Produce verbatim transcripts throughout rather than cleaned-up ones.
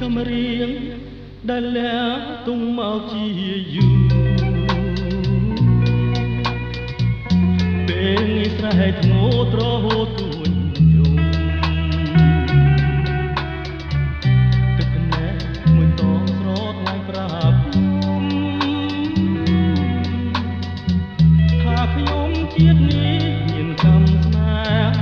ខ្ញុំរៀងដែលលះទុំមកជាយូរពេលនេះស្រែកធ្ងោត្រហូតទួញយំទឹកភ្នែកមួយតងស្រត់ឡើងប្រាប់ថាខ្ញុំជាតិនេះមានកម្មស្នេ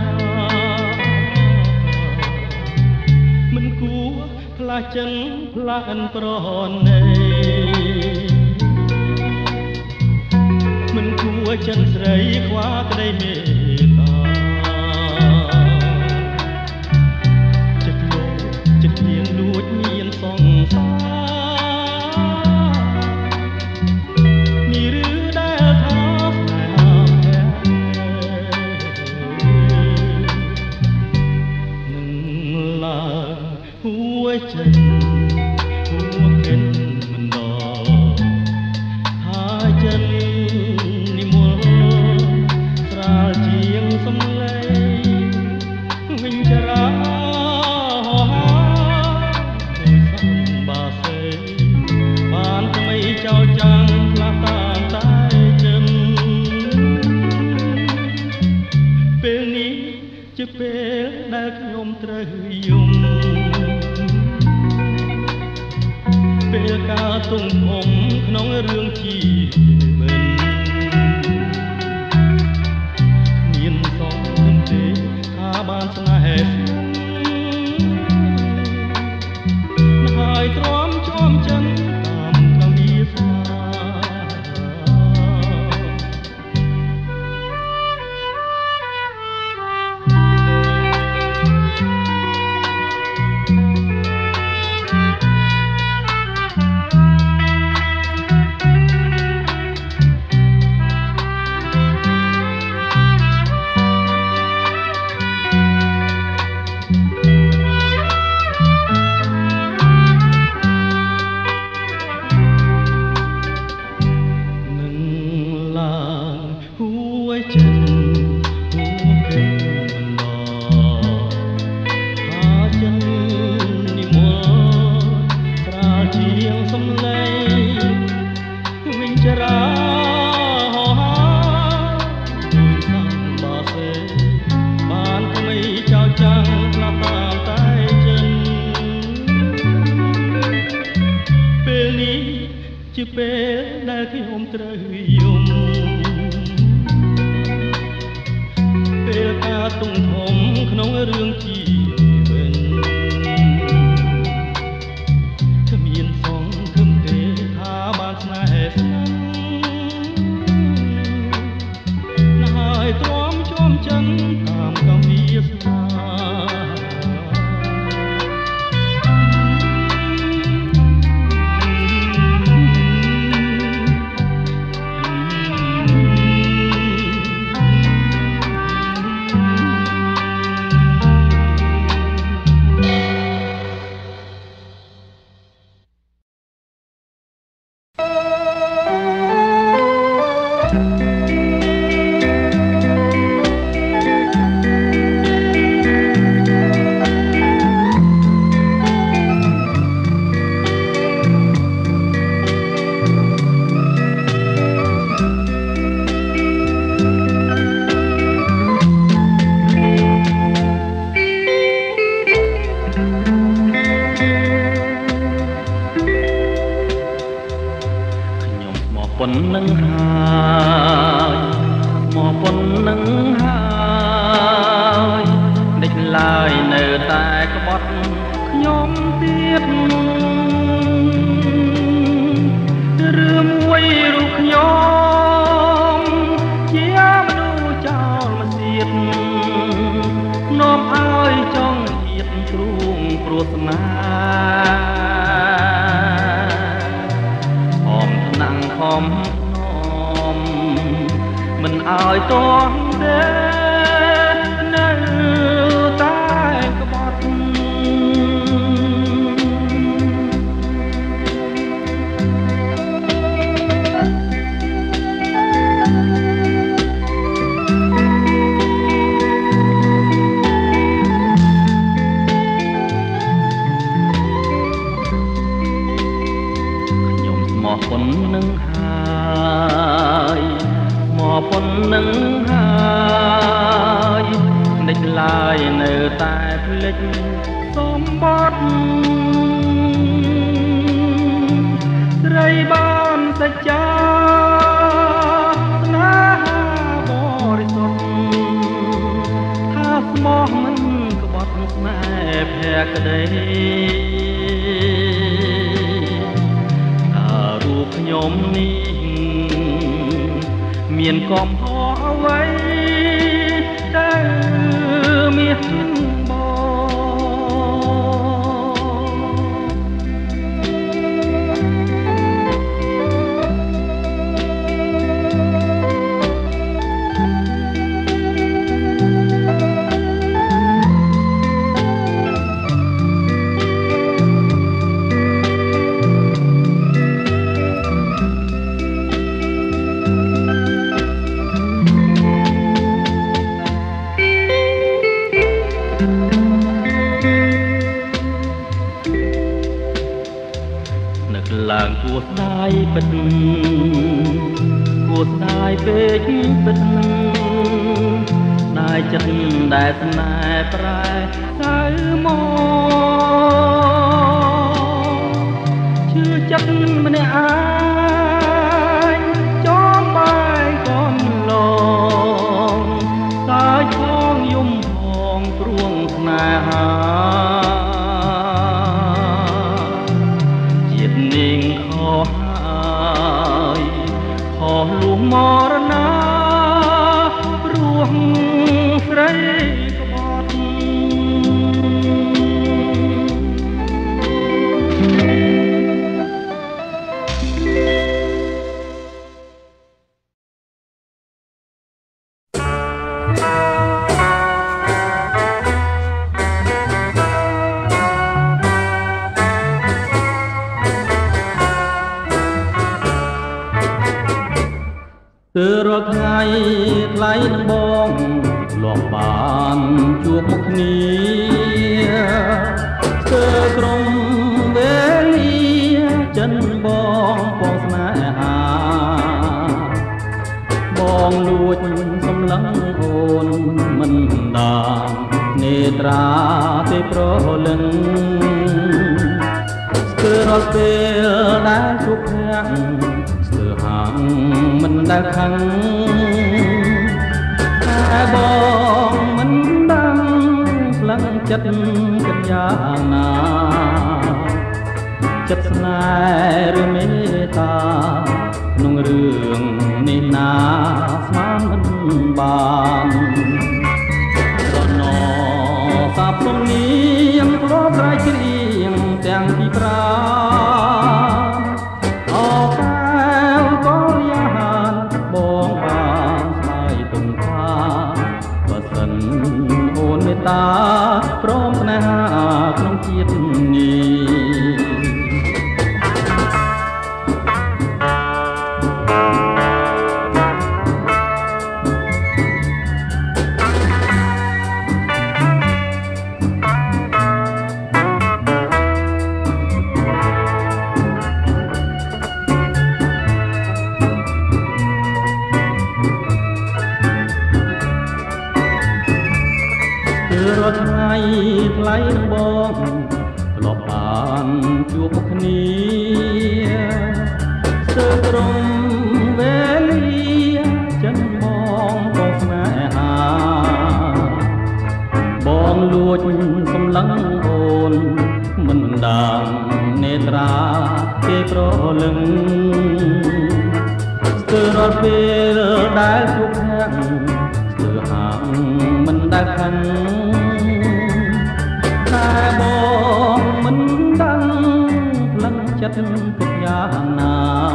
ហាមិនគួរផ្លាស់ចិនផ្លាស់អិនប្រណីមិនគួរចិនស្រីខ្វះក្តីមេត្តាចិត្តលោកចិត្តលៀងលួចមានសងសាមានឬដែលថាស្នេហាแพ้នឹងឡើងហួយចិត្តជាពេលដែលខ្ញុំត្រូវយំពេលការទុំធំក្នុងរឿងជីវិតមានសងនឹងទេថាបានស្នេហ៍ហើយទ្រាំជាប់ចិនតាមកាវីស្នាជាពេលដែលខ្ញុំត្រូវយំពេលការទុំធំក្នុងរឿងជីវិតគ្មានសងគឹមទេថាបានស្នេហ៍ស្នាហើយទ្រាំជាប់ចិនតាមកាវីស្នាប៉ុណ្ណឹងហើយមកប៉ុណ្ណឹងហើយដេចឡើយនៅតែក្បត់ខ្ញុំទៀតរឿងមួយរូបខ្ញុំជាមនុស្សចោលមកទៀតនាំឲ្យចង់អៀតទ្រូងព្រោះស្នាហំមិនឲ្យតន់ទេនៅតែក្បត់តែភ្លេចសម្បត្តិស្រីបានសច្ចាស្នេហាបរិសុទ្ធថាស្មោះមិនក្បត់ស្នេហ៍ភក្តីថារូបខ្ញុំនេះមានកំហុសអ្វីតែមានឡើងគួរស្ដាយពិតគួរស្ដាយពេកពិតស្ដាយចិត្តដែលស្នេហ៍ប្រែសៅមកជឿចិត្តម្នាក់ឯងចំបាយកូនឡងសើចផងយំផងព្រួងស្នេហាលួងមរណាព្រោះស្រីក្បត់គឺរាល់ថ្ងៃថ្លៃនឹងបងលាប់បានជួបមុខគ្នាស្ទើរក្រុមវេលាចិនបងបងស្នេហាបងលួចសម្លឹងអូនមិនដាននេត្រាទេប្រលឹងស្ទើររាល់ពេលដែលជួបភ័ក្រមិនដែលខឹងតែបងមិនដឹងផ្លឹងចិត្តกันយ៉ាងណាចិត្តស្នេហ៍ឬមេត្តាក្នុងរឿងនេះណាស្មានមិនបានរណសាប់សំនៀងធ្លាប់ស្រែកច្រៀងទាំងពីប្រាតាព្រមស្នេហាក្នុងជាតិនេះរាល់ថ្ងៃថ្លៃនឹងបងធ្លាប់បានជួបគ្នាស្ទើរក្រុមវេលាចិនបងបងស្នេហាបងលួចសម្លឹងអូនមិនដាននេត្រាគេប្រលឹងស្ទើររាល់ពេលដែលជួបគ្នាស្ទើរហាងមិនដែលខឹងតែបងមិនដឹងផ្លឹងចិត្តគិតយ៉ាងណា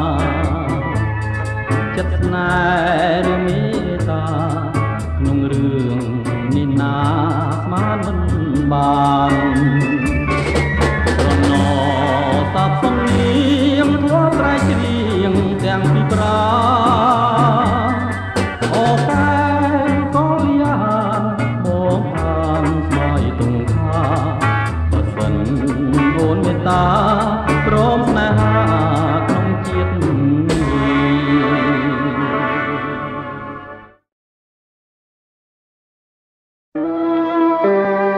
ចិត្តស្នេហ៍ឬមេត្តាក្នុងរឿងនេះណាស្មានមិនបានរណសាប់សំនៀងធ្លាប់ស្រែកច្រៀងទាំងពីប្រាអូតែក៏យ៉ាងបងបានស្មោយទុំខាបើសិនអូនមេត្តាព្រមស្នេហាក្នុងជាតិនេះ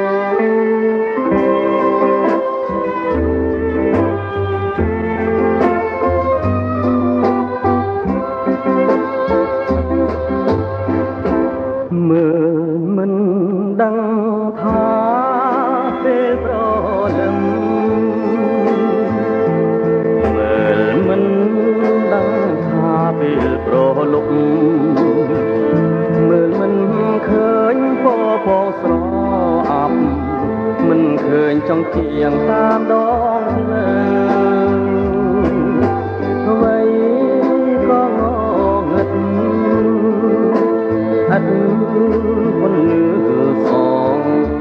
មិនឃើញចង់គៀងតាមដងលើអ្វីក៏ងងឹតអត់មិនលឺសង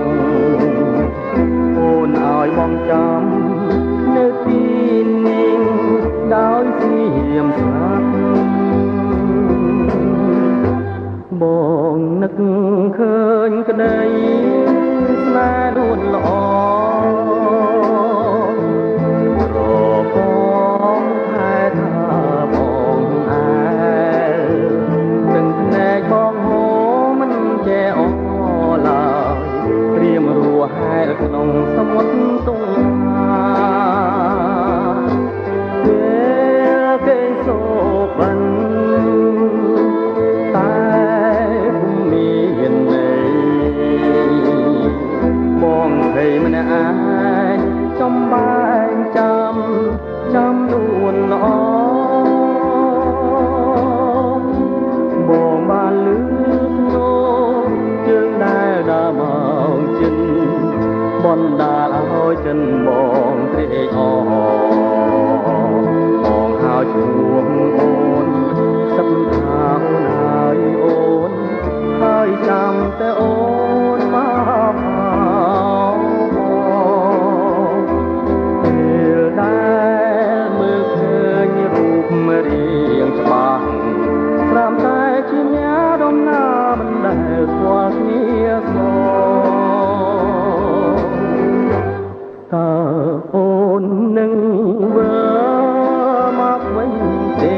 អូនឲ្យបងចាំនៅទីនេះដោយស្ងៀមស្ងាត់បងនឹកឃើញក្តីស្នេហ៍រួនល្អរបងខែថាបងអែនឹងភ្នែកបងហូរមិនចេះអឡើយត្រៀមរួហែលក្នុងសមុទ្រទុំពេលគេសូបិនម្នាក់ឯងចំបែងចាំចាំនួនល្អបងបានលឺស្នូជើងដែលដើរមកចិនបណ្ដាលឲ្យចិនបងត្រេកអរបងហើយឈ្មោះអូនសឹកថាអូនហើយអូនហើយចាំតែអូនមករៀងច្បាស់ត្រាំតែជាអ្នករំណាមិនដែលស្គាល់គ្នាសោតើអូននឹងវើមកវិញទេ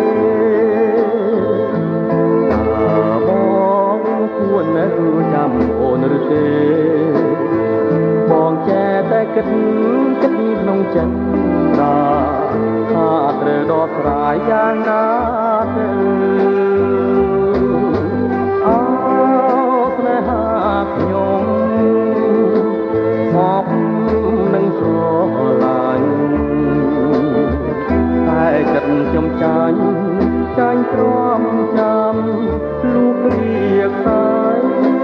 តើបងគួរនៅចាំអូនឬទេបងចេះតែគិតគិតក្នុងចិត្តថាថាត្រូវដកស្រាយយ៉ាងណាទៅអោស្នេហាខ្ញុំមកនឹងស្រឡាញ់តែចិត្តខ្ញុំចាញ់ចាញ់ទ្រាំចាំលូករៀកសាយ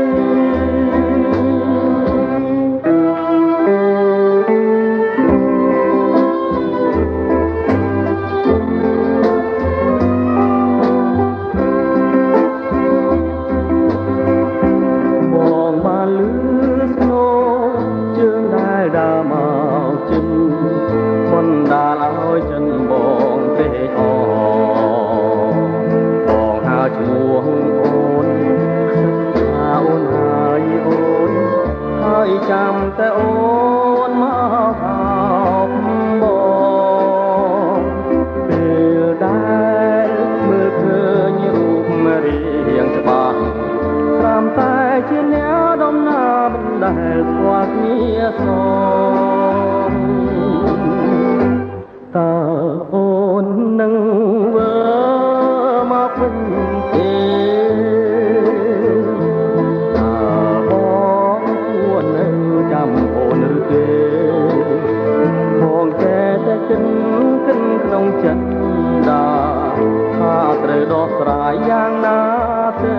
បណ្ដាលឲ្យចិនបងពេកអបងហៅឈ្មោះអូនសឹកថាអូនហើយអូនហើយចាំតែអូនមកហៅបងពេលដែលមើលឃើញរូបរាងច្បាស់ត្រាំតែជាអ្នកដំណើរមិនដែលស្គាល់គ្នាសងតើអូននឹងវើមកវិញទេតើបងគួរនៅចាំអូនឬទេបងចេះតែគិតគិតក្នុងចិត្តថាថាត្រូវដោះស្រាយយ៉ាងណាទៅ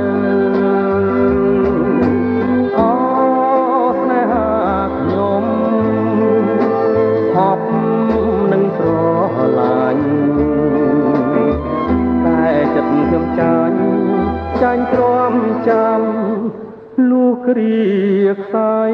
អូស្នេហាខ្ញុំហប់នឹងស្រឡាញ់តែចិត្តខ្ញុំចាញ់ចាញ់ទ្រាំចាំលូករៀកសាយ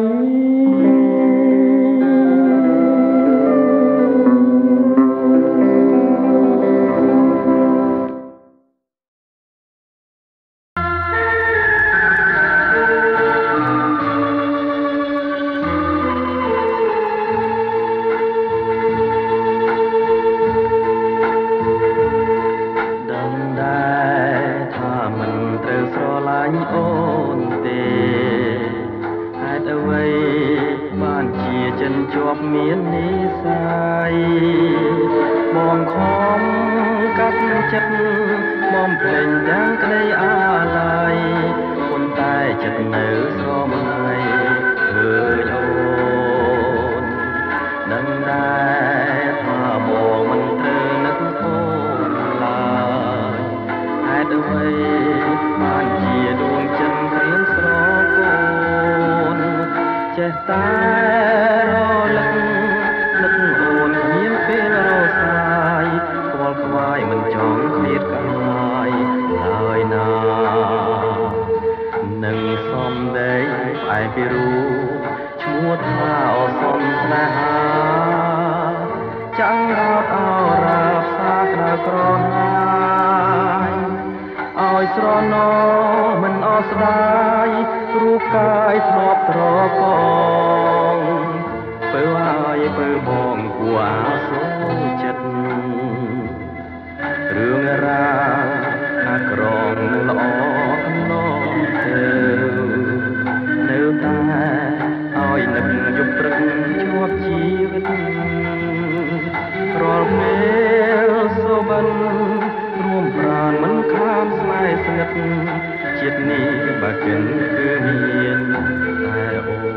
អូនទេហេតុអ្វីបានជាចិនជាប់មាននិស័យបងខំកាត់ចិត្តបំភ្លេចទាំងក្តីអាឡ័យប៉ុន្តែចិត្តនៅស្រមៃឃើញអូនដឹងដែរថាបងមិនត្រូវនឹកអូនឡើយហេតុអ្វីបានជាដួងចិត្តក្រៀមស្រកូនចេះតែរលឹកនឹកអូនគ្មានពេលរសាយខ្វល់ខ្វាយមិនចង់ឃ្លាតកាយឡើយណានឹងសំដីផ្អែកពីរូបឈ្មោះថាអសំស្នេហាចាំងរត់អរាផ្សាក្តៅក្រហាយឲ្យស្រណោមិនអស្ដាយរូបកាយធ្លាប់ត្រកងពើហើយពើបងគួរអាសូរចិត្តរឿងរ៉ាវអាក្រងល្អកំណត់ទៅនៅតែឲ្យនឹកយប់ព្រឹកជាប់ជីវិតរាល់ពេលសុបិនរួមប្រាណមិនខានស្នេហ៍ស្និទ្ធជាតិនេះបើគិនគឺមានតែអូន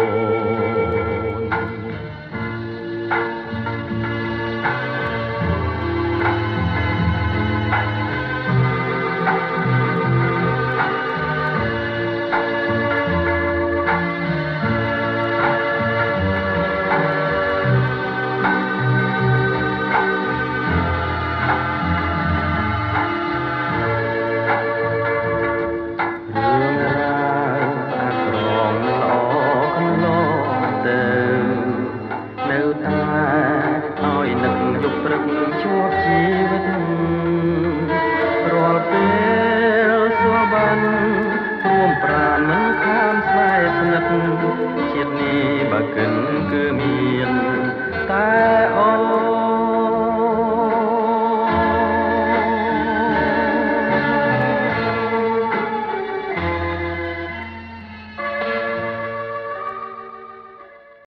ជាប់ជីវិតរាល់ពេលសុបិនរួមប្រាណមិនខានស្នេហ៍ស្និទ្ធជាតិនេះបើគិនគឺមានតែអូន